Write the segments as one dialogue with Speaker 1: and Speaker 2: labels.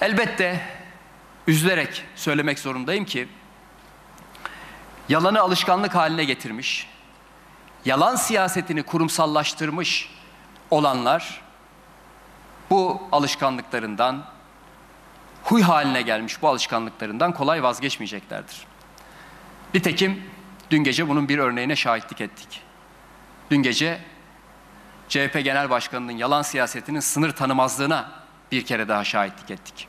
Speaker 1: Elbette üzülerek söylemek zorundayım ki yalanı alışkanlık haline getirmiş, yalan siyasetini kurumsallaştırmış olanlar bu alışkanlıklarından, huy haline gelmiş bu alışkanlıklarından kolay vazgeçmeyeceklerdir. Nitekim dün gece bunun bir örneğine şahitlik ettik. Dün gece CHP Genel Başkanı'nın yalan siyasetinin sınır tanımazlığına bir kere daha şahitlik ettik.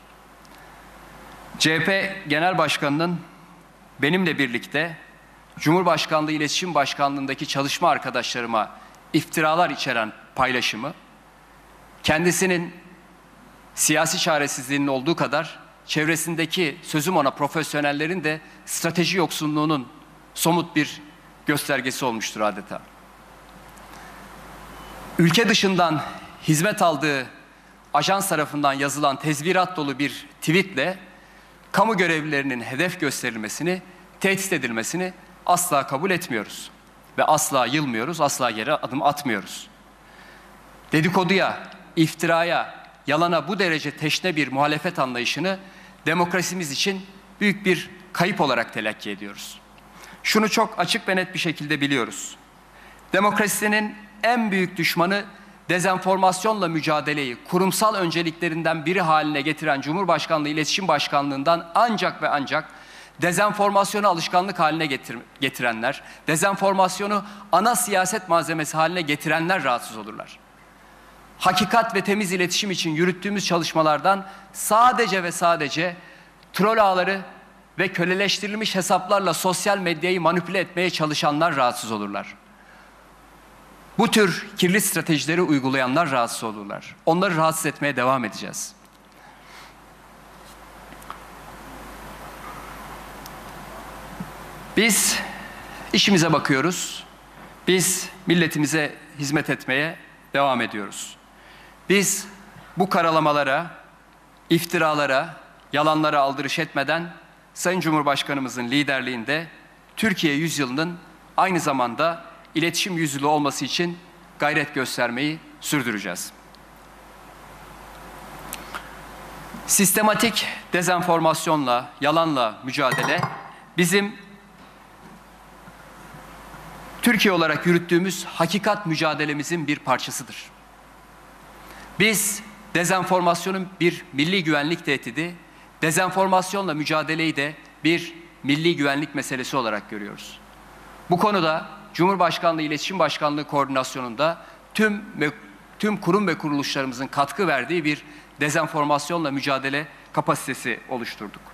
Speaker 1: CHP Genel Başkanı'nın benimle birlikte Cumhurbaşkanlığı İletişim Başkanlığı'ndaki çalışma arkadaşlarıma iftiralar içeren paylaşımı, kendisinin siyasi çaresizliğinin olduğu kadar çevresindeki sözüm ona profesyonellerin de strateji yoksunluğunun somut bir göstergesi olmuştur adeta. Ülke dışından hizmet aldığı ajans tarafından yazılan tezvirat dolu bir tweetle kamu görevlilerinin hedef gösterilmesini, tehdit edilmesini asla kabul etmiyoruz. Ve asla yılmıyoruz, asla yere adım atmıyoruz. Dedikoduya, iftiraya, yalana bu derece teşne bir muhalefet anlayışını demokrasimiz için büyük bir kayıp olarak telakki ediyoruz. Şunu çok açık ve net bir şekilde biliyoruz. Demokrasinin en büyük düşmanı dezenformasyonla mücadeleyi kurumsal önceliklerinden biri haline getiren Cumhurbaşkanlığı İletişim Başkanlığı'ndan ancak ve ancak dezenformasyonu alışkanlık haline getirenler, dezenformasyonu ana siyaset malzemesi haline getirenler rahatsız olurlar. Hakikat ve temiz iletişim için yürüttüğümüz çalışmalardan sadece ve sadece troll ağları ve köleleştirilmiş hesaplarla sosyal medyayı manipüle etmeye çalışanlar rahatsız olurlar. Bu tür kirli stratejileri uygulayanlar rahatsız olurlar. Onları rahatsız etmeye devam edeceğiz. Biz işimize bakıyoruz. Biz milletimize hizmet etmeye devam ediyoruz. Biz bu karalamalara, iftiralara, yalanlara aldırış etmeden Sayın Cumhurbaşkanımızın liderliğinde Türkiye yüzyılının aynı zamanda iletişim yüzyılı olması için gayret göstermeyi sürdüreceğiz. Sistematik dezenformasyonla, yalanla mücadele bizim Türkiye olarak yürüttüğümüz hakikat mücadelemizin bir parçasıdır. Biz dezenformasyonun bir milli güvenlik tehdidi, dezenformasyonla mücadeleyi de bir milli güvenlik meselesi olarak görüyoruz. Bu konuda Cumhurbaşkanlığı İletişim Başkanlığı koordinasyonunda tüm kurum ve kuruluşlarımızın katkı verdiği bir dezenformasyonla mücadele kapasitesi oluşturduk.